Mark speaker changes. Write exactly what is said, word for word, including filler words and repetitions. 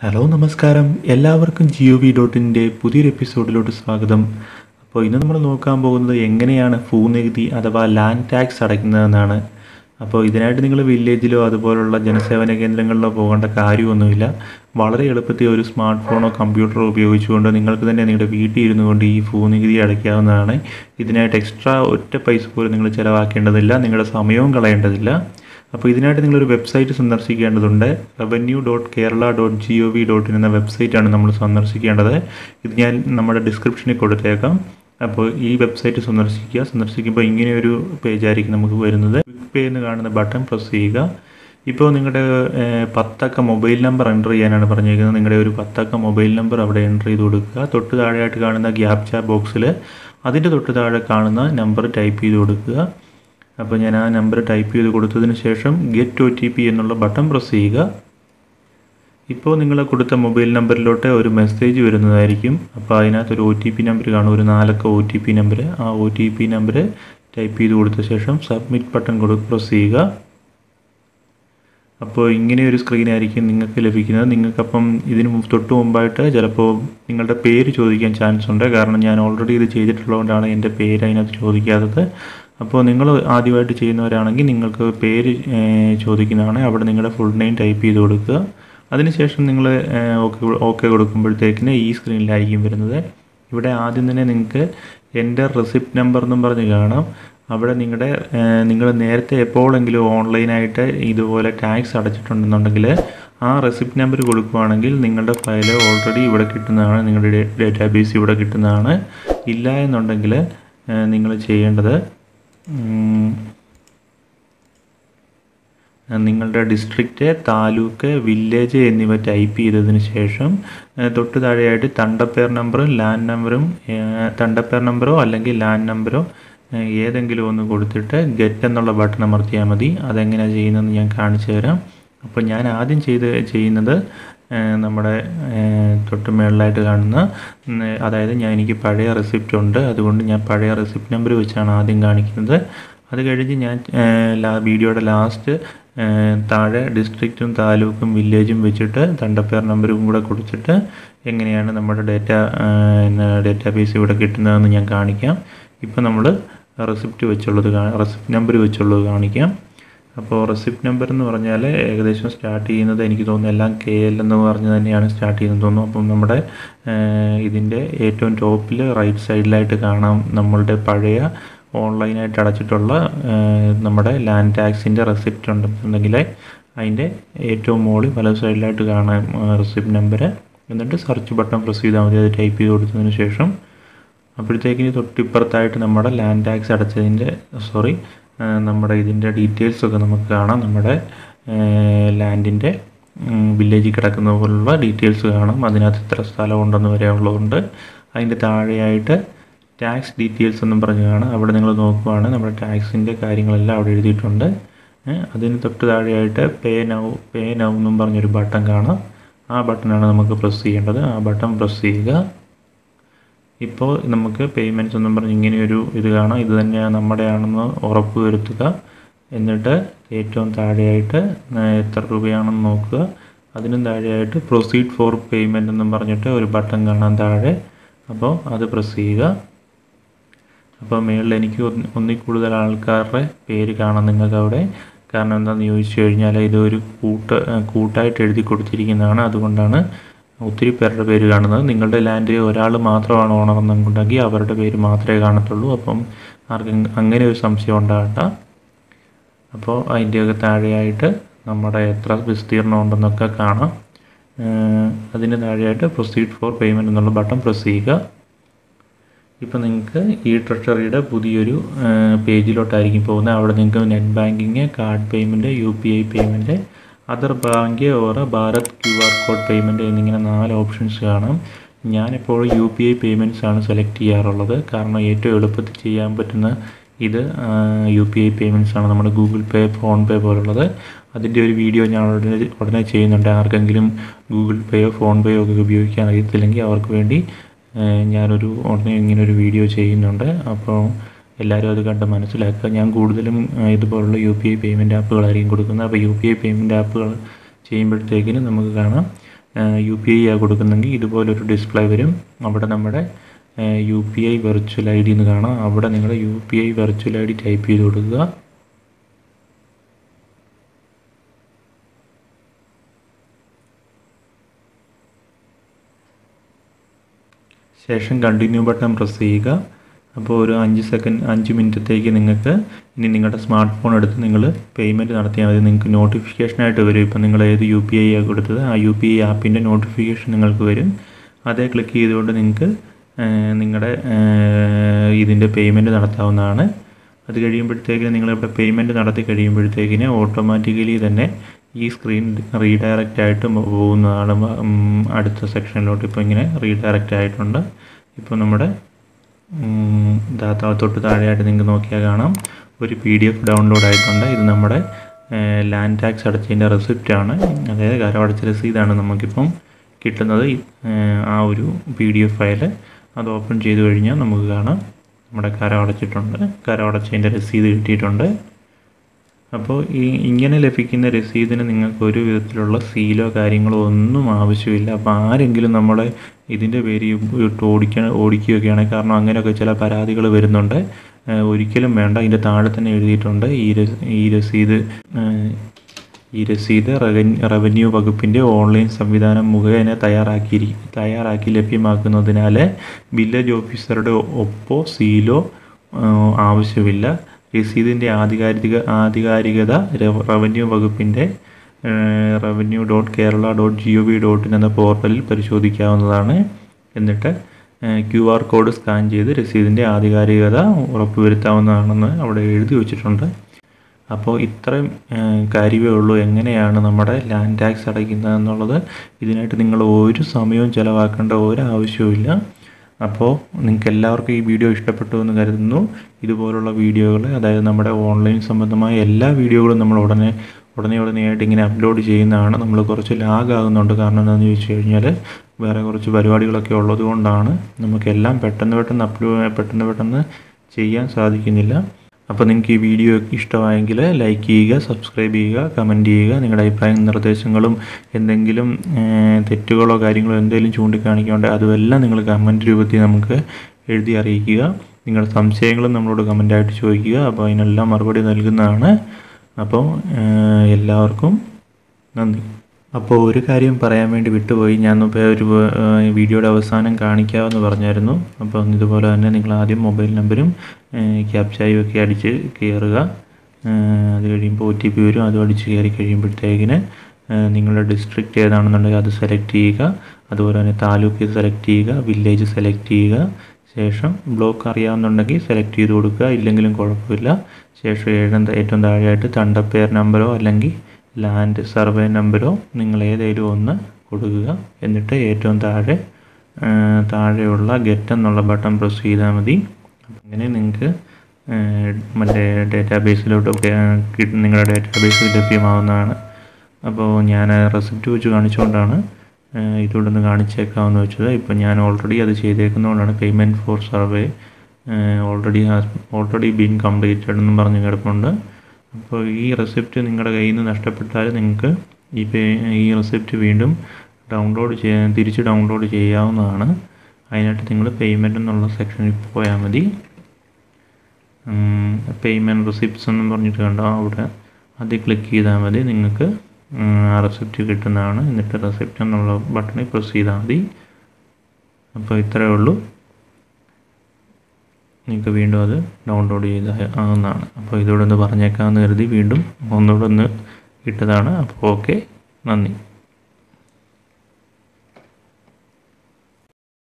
Speaker 1: Hello നമസ്കാരം, എല്ലാവർക്കും ജിഒ V ഡോട്ടിൻ്റെ പുതിയൊരു എപ്പിസോഡിലോട്ട് സ്വാഗതം. അപ്പോൾ ഇന്ന് നമ്മൾ നോക്കാൻ പോകുന്നത് എങ്ങനെയാണ് ഭൂനികുതി അഥവാ ലാൻഡ് ടാക്സ് അടയ്ക്കുന്നതെന്നാണ്. അപ്പോൾ ഇതിനായിട്ട് നിങ്ങൾ വില്ലേജിലോ അതുപോലുള്ള ജനസേവന കേന്ദ്രങ്ങളിലോ പോകേണ്ട കാര്യമൊന്നുമില്ല. വളരെ എളുപ്പത്തിൽ ഒരു സ്മാർട്ട് ഫോണോ കമ്പ്യൂട്ടറോ ഉപയോഗിച്ചുകൊണ്ട് നിങ്ങൾക്ക് തന്നെ നിങ്ങളുടെ വീട്ടിൽ ഇരുന്നു കൊണ്ട് ഈ ഭൂനികുതി അടയ്ക്കാവുന്നതാണ്. ഇതിനായിട്ട് എക്സ്ട്രാ ഒറ്റ പൈസ പോലും നിങ്ങൾ ചിലവാക്കേണ്ടതില്ല, നിങ്ങളുടെ സമയവും കളയേണ്ടതില്ല. അപ്പോൾ ഇതിനായിട്ട് നിങ്ങളൊരു വെബ്സൈറ്റ് സന്ദർശിക്കേണ്ടതുണ്ട്. Revenue dot Kerala dot G O V dot in എന്ന വെബ്സൈറ്റാണ് നമ്മൾ സന്ദർശിക്കേണ്ടത്. ഇത് ഞാൻ നമ്മുടെ ഡിസ്ക്രിപ്ഷനിൽ കൊടുത്തേക്കാം. അപ്പോൾ ഈ വെബ്സൈറ്റ് സന്ദർശിക്കുക. സന്ദർശിക്കുമ്പോൾ ഇങ്ങനെയൊരു പേജായിരിക്കും നമുക്ക് വരുന്നത്. ക്വിക്ക് പേ എന്ന് കാണുന്ന ബട്ടൺ പ്രസ് ചെയ്യുക. ഇപ്പോൾ നിങ്ങളുടെ പത്തക്ക മൊബൈൽ നമ്പർ എൻ്റർ ചെയ്യാനാണ് പറഞ്ഞിരിക്കുന്നത്. നിങ്ങളുടെ ഒരു പത്തക്ക മൊബൈൽ നമ്പർ അവിടെ എൻ്റർ ചെയ്ത് കൊടുക്കുക. തൊട്ട് താഴെയായിട്ട് കാണുന്ന ക്യാപ്ച ബോക്സിൽ അതിൻ്റെ തൊട്ട് താഴെ കാണുന്ന നമ്പർ ടൈപ്പ് ചെയ്ത് കൊടുക്കുക. അപ്പോൾ ഞാൻ ആ നമ്പർ ടൈപ്പ് ചെയ്ത് കൊടുത്തതിന് ശേഷം ഗെറ്റ് ഒ ടി പി എന്നുള്ള ബട്ടൺ പ്രസ് ചെയ്യുക. ഇപ്പോൾ നിങ്ങൾ കൊടുത്ത മൊബൈൽ നമ്പറിലോട്ട് ഒരു മെസ്സേജ് വരുന്നതായിരിക്കും. അപ്പോൾ അതിനകത്തൊരു ഒ ടി പി നമ്പർ കാണും, ഒരു നാലക്ക ഒ ടി പി നമ്പർ. ആ O T P number type ചെയ്ത് കൊടുത്ത ശേഷം സബ്മിറ്റ് ബട്ടൺ കൊടു പ്രസ് ചെയ്യുക. അപ്പോൾ ഇങ്ങനെയൊരു സ്ക്രീനായിരിക്കും നിങ്ങൾക്ക് ലഭിക്കുന്നത്. നിങ്ങൾക്കപ്പം ഇതിന് തൊട്ട് മുമ്പായിട്ട് ചിലപ്പോൾ നിങ്ങളുടെ പേര് ചോദിക്കാൻ ചാൻസ് ഉണ്ട്. കാരണം ഞാൻ ഓൾറെഡി ഇത് ചെയ്തിട്ടുള്ളതുകൊണ്ടാണ് എൻ്റെ പേര് അതിനകത്ത് ചോദിക്കാത്തത്. അപ്പോൾ നിങ്ങൾ ആദ്യമായിട്ട് ചെയ്യുന്നവരാണെങ്കിൽ നിങ്ങൾക്ക് പേര് ചോദിക്കുന്നതാണ്. അവിടെ നിങ്ങളുടെ ഫുൾ നെയിം ടൈപ്പ് ചെയ്ത് കൊടുക്കുക. അതിനുശേഷം നിങ്ങൾ ഓക്കെ ഓക്കെ കൊടുക്കുമ്പോഴത്തേക്കിന് ഈ സ്ക്രീനിലായിരിക്കും വരുന്നത്. ഇവിടെ ആദ്യം തന്നെ നിങ്ങൾക്ക് എൻ്റെ റെസിപ്റ്റ് നമ്പർ എന്നും പറഞ്ഞ് കാണാം. അവിടെ നിങ്ങളുടെ നിങ്ങൾ നേരത്തെ എപ്പോഴെങ്കിലും ഓൺലൈനായിട്ട് ഇതുപോലെ ടാക്സ് അടച്ചിട്ടുണ്ടെന്നുണ്ടെങ്കിൽ ആ റെസിപ്റ്റ് നമ്പർ കൊടുക്കുകയാണെങ്കിൽ നിങ്ങളുടെ ഫയൽ ഓൾറെഡി ഇവിടെ കിട്ടുന്നതാണ്, നിങ്ങളുടെ ഡേറ്റാബേസ് ഇവിടെ കിട്ടുന്നതാണ്. ഇല്ല എന്നുണ്ടെങ്കിൽ നിങ്ങൾ ചെയ്യേണ്ടത് നിങ്ങളുടെ ഡിസ്ട്രിക്റ്റ്, താലൂക്ക്, വില്ലേജ് എന്നിവ ടൈപ്പ് ചെയ്തതിന് ശേഷം തൊട്ട് താഴെയായിട്ട് തണ്ടപ്പേർ നമ്പറും ലാൻഡ് നമ്പറും തണ്ടപ്പേർ നമ്പറോ അല്ലെങ്കിൽ ലാൻഡ് നമ്പറോ ഏതെങ്കിലും ഒന്ന് കൊടുത്തിട്ട് ഗെറ്റ് എന്നുള്ള ബട്ടൺ അമർത്തിയാൽ മതി. അതെങ്ങനെയാണ് ചെയ്യുന്നതെന്ന് ഞാൻ കാണിച്ചു തരാം. അപ്പോൾ ഞാൻ ആദ്യം ചെയ്ത് ചെയ്യുന്നത് നമ്മുടെ തൊട്ട് മേളിലായിട്ട് കാണുന്ന, അതായത് ഞാൻ എനിക്ക് പഴയ റെസിപ്റ്റ് ഉണ്ട്, അതുകൊണ്ട് ഞാൻ പഴയ റെസിപ്റ്റ് നമ്പർ വെച്ചാണ് ആദ്യം കാണിക്കുന്നത്. അത് കഴിഞ്ഞ് ഞാൻ വീഡിയോയുടെ ലാസ്റ്റ് താഴെ ഡിസ്ട്രിക്റ്റും താലൂക്കും വില്ലേജും വെച്ചിട്ട് തണ്ടപ്പേർ നമ്പറും കൂടെ കൊടുത്തിട്ട് എങ്ങനെയാണ് നമ്മുടെ ഡേറ്റ ഡേറ്റാബേസ് ഇവിടെ കിട്ടുന്നതെന്ന് ഞാൻ കാണിക്കാം. ഇപ്പോൾ നമ്മൾ റെസിപ്റ്റ് വെച്ചുള്ളത് റെസിപ്റ്റ് നമ്പർ വെച്ചുള്ളത് കാണിക്കാം. അപ്പോൾ റെസിപ്റ്റ് നമ്പർ എന്ന് പറഞ്ഞാൽ ഏകദേശം സ്റ്റാർട്ട് ചെയ്യുന്നത് എനിക്ക് തോന്നുന്നു എല്ലാം കെ എൽ എന്ന് പറഞ്ഞ് തന്നെയാണ് സ്റ്റാർട്ട് ചെയ്യുന്നത് തോന്നുന്നു. അപ്പം നമ്മുടെ ഇതിൻ്റെ ഏറ്റവും ടോപ്പിൽ റൈറ്റ് സൈഡിലായിട്ട് കാണാം നമ്മളുടെ പഴയ ഓൺലൈനായിട്ട് അടച്ചിട്ടുള്ള നമ്മുടെ ലാൻഡ് ടാക്സിൻ്റെ റെസിപ്റ്റ് ഉണ്ടെന്നുണ്ടെങ്കിൽ അതിൻ്റെ ഏറ്റവും മുകളിൽ വലത് സൈഡിലായിട്ട് കാണാം റെസിപ്റ്റ് നമ്പർ. എന്നിട്ട് സെർച്ച് ബട്ടൺ പ്രസ് ചെയ്താൽ മതി. അത് ടൈപ്പ് ചെയ്ത് കൊടുത്തതിന് ശേഷം അപ്പോഴത്തേക്കിന് തൊട്ടിപ്പുറത്തായിട്ട് നമ്മുടെ ലാൻഡ് ടാക്സ് അടച്ചതിൻ്റെ സോറി നമ്മുടെ ഇതിൻ്റെ ഡീറ്റെയിൽസൊക്കെ നമുക്ക് കാണാം. നമ്മുടെ ലാൻഡിൻ്റെ വില്ലേജിൽ കിടക്കുന്ന പോലുള്ള ഡീറ്റെയിൽസ് കാണാം. അതിനകത്ത് ഇത്ര സ്ഥലം ഉണ്ടെന്ന് വരെ ഉള്ളതുകൊണ്ട് അതിൻ്റെ താഴെയായിട്ട് ടാക്സ് ഡീറ്റെയിൽസ് എന്നും പറഞ്ഞ് കാണാം. അവിടെ നിങ്ങൾ നോക്കുവാണ് നമ്മുടെ ടാക്സിൻ്റെ കാര്യങ്ങളെല്ലാം അവിടെ എഴുതിയിട്ടുണ്ട്. അതിന് തൊട്ട് താഴെയായിട്ട് പേ നൗ പേ നൗ എന്നും പറഞ്ഞൊരു ബട്ടൺ കാണാം. ആ ബട്ടണാണ് നമുക്ക് പ്രസ് ചെയ്യേണ്ടത്. ആ ബട്ടൺ പ്രസ് ചെയ്യുക. ഇപ്പോൾ നമുക്ക് പേയ്മെൻറ്റ്സ് എന്നും പറഞ്ഞ് ഇങ്ങനെയൊരു ഇത് കാണാം. ഇത് തന്നെയാണ് നമ്മുടെയാണെന്ന് ഉറപ്പ് വരുത്തുക. എന്നിട്ട് ഏറ്റവും താഴെയായിട്ട് എത്ര രൂപയാണെന്ന് നോക്കുക. അതിനും താഴെയായിട്ട് പ്രൊസീഡ് ഫോർ പേയ്മെൻറ്റ് എന്നും പറഞ്ഞിട്ട് ഒരു ബട്ടൺ കാണാൻ താഴെ. അപ്പോൾ അത് പ്രസ് ചെയ്യുക. അപ്പോൾ മേളിൽ എനിക്ക് ഒന്നിൽ കൂടുതൽ ആൾക്കാരുടെ പേര് കാണാം നിങ്ങൾക്ക് അവിടെ. കാരണം എന്താണെന്ന് ചോദിച്ചു കഴിഞ്ഞാൽ ഇതൊരു കൂട്ട് കൂട്ടായിട്ട് എഴുതി കൊടുത്തിരിക്കുന്നതാണ്. അതുകൊണ്ടാണ് ഒത്തിരി പേരുടെ പേര് കാണുന്നത്. നിങ്ങളുടെ ലാൻഡിൽ ഒരാൾ മാത്രമാണ് ഓണർ എന്നുണ്ടെങ്കിൽ അവരുടെ പേര് മാത്രമേ കാണത്തുള്ളൂ. അപ്പം ആർക്കും അങ്ങനെ ഒരു സംശയം ഉണ്ടാകണ്ട. അപ്പോൾ അതിൻ്റെയൊക്കെ താഴെയായിട്ട് നമ്മുടെ എത്ര വിസ്തീർണം ഉണ്ടെന്നൊക്കെ കാണാം. അതിന് താഴെയായിട്ട് പ്രൊസീഡ് ഫോർ പേയ്മെൻറ്റ് എന്നുള്ള ബട്ടൺ പ്രസ് ചെയ്യുക. ഇപ്പോൾ നിങ്ങൾക്ക് ഈ ട്രഷറിയുടെ പുതിയൊരു പേജിലോട്ടായിരിക്കും പോകുന്നത്. അവിടെ നിങ്ങൾക്ക് net banking, card payment, U P I payment, other bank or Bharat Q R code payment എന്നിങ്ങനെ നാല് ഓപ്ഷൻസ് കാണാം. ഞാനെപ്പോഴും യു പി ഐ പേയ്മെൻറ്റ്സ് ആണ് സെലക്ട് ചെയ്യാറുള്ളത്. കാരണം ഏറ്റവും എളുപ്പത്തിൽ ചെയ്യാൻ പറ്റുന്ന ഇത് യു പി ഐ പേയ്മെൻറ്റ്സ് ആണ്, നമ്മുടെ ഗൂഗിൾ പേ, ഫോൺ പേ പോലുള്ളത്. അതിൻ്റെ ഒരു വീഡിയോ ഞാൻ ഉടനെ ഉടനെ ചെയ്യുന്നുണ്ട്. ആർക്കെങ്കിലും ഗൂഗിൾ പേയോ ഫോൺ പേയോ ഒക്കെ ഉപയോഗിക്കാൻ അറിയത്തില്ലെങ്കിൽ അവർക്ക് വേണ്ടി ഞാനൊരു ഉടനെ ഇങ്ങനൊരു വീഡിയോ ചെയ്യുന്നുണ്ട്. അപ്പോൾ എല്ലാവരും അത് കണ്ട് മനസ്സിലാക്കുക. ഞാൻ കൂടുതലും ഇതുപോലുള്ള യു പി ഐ പേയ്മെൻറ്റ് ആപ്പുകളായിരിക്കും കൊടുക്കുന്നത്. അപ്പോൾ യു പി ഐ പേയ്മെൻറ്റ് ആപ്പുകൾ ചെയ്യുമ്പോഴത്തേക്കിന് നമുക്ക് കാണാം യു പി ഐ ആ കൊടുക്കുന്നെങ്കിൽ ഇതുപോലൊരു ഡിസ്പ്ലേ വരും. അവിടെ നമ്മുടെ U P I virtual I D എന്ന് കാണാം. അവിടെ നിങ്ങൾ U P I virtual I D type ചെയ്ത് കൊടുക്കുക. ശേഷം കണ്ടിന്യൂ ബട്ടൺ പ്രസ് ചെയ്യുക. അപ്പോൾ ഒരു അഞ്ച് സെക്കൻഡ് അഞ്ച് മിനിറ്റത്തേക്ക് നിങ്ങൾക്ക് ഇനി നിങ്ങളുടെ സ്മാർട്ട് ഫോൺ എടുത്ത് നിങ്ങൾ പേയ്മെൻറ്റ് നടത്തിയാൽ മതി. നിങ്ങൾക്ക് നോട്ടിഫിക്കേഷനായിട്ട് വരും. ഇപ്പോൾ നിങ്ങൾ ഏത് യു പി ഐ ആണ് കൊടുത്തത് ആ യു പി ഐ ആപ്പിൻ്റെ നോട്ടിഫിക്കേഷൻ നിങ്ങൾക്ക് വരും. അതേ ക്ലിക്ക് ചെയ്തുകൊണ്ട് നിങ്ങൾക്ക് നിങ്ങളുടെ ഇതിൻ്റെ പേയ്മെൻറ്റ് നടത്താവുന്നതാണ്. അത് കഴിയുമ്പോഴത്തേക്കിന് നിങ്ങളിവിടെ പേയ്മെൻറ്റ് നടത്തി കഴിയുമ്പോഴത്തേക്കിന് ഓട്ടോമാറ്റിക്കലി തന്നെ ഈ സ്ക്രീൻ റീഡയറക്റ്റ് ആയിട്ട് പോകുന്നതാണ് അടുത്ത സെക്ഷനിലോട്ട്. ഇപ്പോൾ ഇങ്ങനെ റീഡയറക്റ്റ് ആയിട്ടുണ്ട്. ഇപ്പോൾ നമ്മുടെ തൊട്ട് താഴെയായിട്ട് നിങ്ങൾക്ക് നോക്കിയാൽ കാണാം ഒരു പി ഡി എഫ് ഡൗൺലോഡ് ആയിട്ടുണ്ട്. ഇത് നമ്മുടെ ലാൻഡ് ടാക്സ് അടച്ചതിൻ്റെ റെസിപ്റ്റാണ്. അതായത് കരമടച്ച രസീതാണ് നമുക്കിപ്പം കിട്ടുന്നത്. ആ ഒരു പി ഡി എഫ് ഫയൽ അത് ഓപ്പൺ ചെയ്ത് കഴിഞ്ഞാൽ നമുക്ക് കാണാം നമ്മുടെ കരം അടച്ചിട്ടുണ്ട്, കരം അടച്ചതിൻ്റെ രസീത് കിട്ടിയിട്ടുണ്ട്. അപ്പോൾ ഈ ഇങ്ങനെ ലഭിക്കുന്ന രസീതിന് നിങ്ങൾക്ക് ഒരു വിധത്തിലുള്ള സീലോ കാര്യങ്ങളോ ഒന്നും ആവശ്യമില്ല. അപ്പോൾ ആരെങ്കിലും നമ്മളെ ഇതിൻ്റെ പേര് ഇട്ട് ഓടിക്കാൻ ഓടിക്കുകയൊക്കെയാണ്, കാരണം അങ്ങനെയൊക്കെ ചില പരാതികൾ വരുന്നുണ്ട്. ഒരിക്കലും വേണ്ട. ഇതിൻ്റെ താഴെ തന്നെ എഴുതിയിട്ടുണ്ട് ഈ ഈ രസീത് ഈ രസീത് റവന്യൂ വകുപ്പിൻ്റെ ഓൺലൈൻ സംവിധാനം മുഖേന തയ്യാറാക്കി തയ്യാറാക്കി ലഭ്യമാക്കുന്നതിനാൽ വില്ലേജ് ഓഫീസറുടെ ഒപ്പോ സീലോ ആവശ്യമില്ല. രസീതിൻ്റെ ആധികാരിക ആധികാരികത റവന്യൂ വകുപ്പിൻ്റെ revenue dot Kerala dot G O V dot in എന്ന പോർട്ടലിൽ പരിശോധിക്കാവുന്നതാണ്. എന്നിട്ട് ക്യു ആർ കോഡ് സ്കാൻ ചെയ്ത് രസീതിൻ്റെ ആധികാരികത ഉറപ്പുവരുത്താവുന്നതാണെന്ന് അവിടെ എഴുതി വച്ചിട്ടുണ്ട്. അപ്പോൾ ഇത്രയും കാര്യമേ ഉള്ളൂ എങ്ങനെയാണ് നമ്മുടെ ലാൻഡ് ടാക്സ് അടയ്ക്കുന്നത് എന്നുള്ളത്. ഇതിനായിട്ട് നിങ്ങൾ ഒരു സമയവും ചിലവാക്കേണ്ട ഒരാവശ്യവുമില്ല. അപ്പോൾ നിങ്ങൾക്ക് എല്ലാവർക്കും ഈ വീഡിയോ ഇഷ്ടപ്പെട്ടു എന്ന് കരുതുന്നു. ഇതുപോലുള്ള വീഡിയോകൾ, അതായത് നമ്മുടെ ഓൺലൈൻ സംബന്ധമായ എല്ലാ വീഡിയോകളും നമ്മൾ ഉടനെ ഉടനെ ഉടനെയായിട്ട് ഇങ്ങനെ അപ്ലോഡ് ചെയ്യുന്നതാണ്. നമ്മൾ കുറച്ച് ലാഗ് ആകുന്നുണ്ട്. കാരണം എന്താണെന്ന് ചോദിച്ചു കഴിഞ്ഞാൽ വേറെ കുറച്ച് പരിപാടികളൊക്കെ ഉള്ളത് കൊണ്ടാണ് നമുക്കെല്ലാം പെട്ടെന്ന് പെട്ടെന്ന് അപ്ലോഡ് പെട്ടെന്ന് പെട്ടെന്ന് ചെയ്യാൻ സാധിക്കുന്നില്ല. അപ്പോൾ നിങ്ങൾക്ക് ഈ വീഡിയോ ഇഷ്ടമായെങ്കിൽ ലൈക്ക് ചെയ്യുക, സബ്സ്ക്രൈബ് ചെയ്യുക, കമൻറ്റ് ചെയ്യുക. നിങ്ങളുടെ അഭിപ്രായവും നിർദ്ദേശങ്ങളും എന്തെങ്കിലും തെറ്റുകളോ കാര്യങ്ങളോ എന്തെങ്കിലും ചൂണ്ടിക്കാണിക്കാനുണ്ടെങ്കിൽ അതുമെല്ലാം നിങ്ങൾ കമൻറ്റ് രൂപത്തിൽ നമുക്ക് എഴുതി അറിയിക്കുക. നിങ്ങളുടെ സംശയങ്ങളും നമ്മളോട് കമൻറ്റായിട്ട് ചോദിക്കുക. അപ്പോൾ അതിനെല്ലാം മറുപടി നൽകുന്നതാണ്. അപ്പോൾ എല്ലാവർക്കും നന്ദി. അപ്പോൾ ഒരു കാര്യം പറയാൻ വേണ്ടി വിട്ടുപോയി. ഞാൻ ഒരു വീഡിയോയുടെ അവസാനം കാണിക്കാമെന്ന് പറഞ്ഞായിരുന്നു. അപ്പം ഇതുപോലെ തന്നെ നിങ്ങൾ ആദ്യം മൊബൈൽ നമ്പരും ക്യാപ്ചയും ഒക്കെ അടിച്ച് കയറുക. അത് കഴിയുമ്പോൾ ഒ ടി പി വരും. അതും അടിച്ച് കയറി കഴിയുമ്പോഴത്തേക്കിന് നിങ്ങളുടെ ഡിസ്ട്രിക്റ്റ് ഏതാണെന്നുണ്ടെങ്കിൽ അത് സെലക്ട് ചെയ്യുക. അതുപോലെ തന്നെ താലൂക്ക് സെലക്ട് ചെയ്യുക, വില്ലേജ് സെലക്ട് ചെയ്യുക. ശേഷം ബ്ലോക്ക് അറിയാവുന്നുണ്ടെങ്കിൽ സെലക്ട് ചെയ്ത് കൊടുക്കുക, ഇല്ലെങ്കിലും കുഴപ്പമില്ല. ശേഷം ഏഴ് ഏറ്റവും താഴെയായിട്ട് തണ്ടപ്പേർ നമ്പറോ അല്ലെങ്കിൽ ലാൻഡ് സർവേ നമ്പറോ നിങ്ങൾ ഏതെങ്കിലും ഒന്ന് കൊടുക്കുക. എന്നിട്ട് ഏറ്റവും താഴെ താഴെയുള്ള ഗെറ്റ് എന്നുള്ള ബട്ടൺ പ്രസ് ചെയ്താൽ മതി. അങ്ങനെ നിങ്ങൾക്ക് മറ്റേ ഡേറ്റാബേസിലോട്ടൊക്കെ നിങ്ങളുടെ ഡേറ്റാബേസിൽ ലഭ്യമാവുന്നതാണ്. അപ്പോൾ ഞാൻ റെസിപ്റ്റ് വെച്ച് കാണിച്ചുകൊണ്ടാണ് ഇതുകൊണ്ട് ഒന്ന് കാണിച്ചേക്കാമെന്ന് വെച്ചത്. ഇപ്പോൾ ഞാൻ ഓൾറെഡി അത് ചെയ്തേക്കുന്നതുകൊണ്ടാണ് payment for survey already already been completed എന്നും പറഞ്ഞ് കിടപ്പുണ്ട്. അപ്പോൾ ഈ റെസിപ്റ്റ് നിങ്ങളുടെ കയ്യിൽ നിന്ന് നഷ്ടപ്പെട്ടാൽ നിങ്ങൾക്ക് ഈ പേ ഈ റെസിപ്റ്റ് വീണ്ടും ഡൗൺലോഡ് ചെയ്യാൻ തിരിച്ച് ഡൗൺലോഡ് ചെയ്യാവുന്നതാണ്. അതിനായിട്ട് നിങ്ങൾ പേയ്മെൻറ്റ് എന്നുള്ള സെക്ഷനിൽ പോയാൽ മതി. പേയ്മെൻറ്റ് റെസിപ്റ്റ്സ് എന്നും പറഞ്ഞിട്ട് കണ്ടോ, അവിടെ അതിൽ ക്ലിക്ക് ചെയ്താൽ മതി. നിങ്ങൾക്ക് ആ റെസിപ്റ്റ് കിട്ടുന്നതാണ്. എന്നിട്ട് റെസിപ്റ്റ് എന്നുള്ള ബട്ടണിൽ പ്രസ് ചെയ്താൽ മതി. അപ്പോൾ ഇത്രയേ ഉള്ളൂ. നിങ്ങൾക്ക് വീണ്ടും അത് ഡൗൺലോഡ് ചെയ്ത് ആവുന്നതാണ്. അപ്പോൾ ഇതോടെ ഒന്ന് പറഞ്ഞേക്കാമെന്ന് കരുതി വീണ്ടും ഒന്നുകൂടെ ഒന്ന് ഇട്ടതാണ്. അപ്പോൾ ഓക്കെ, നന്ദി.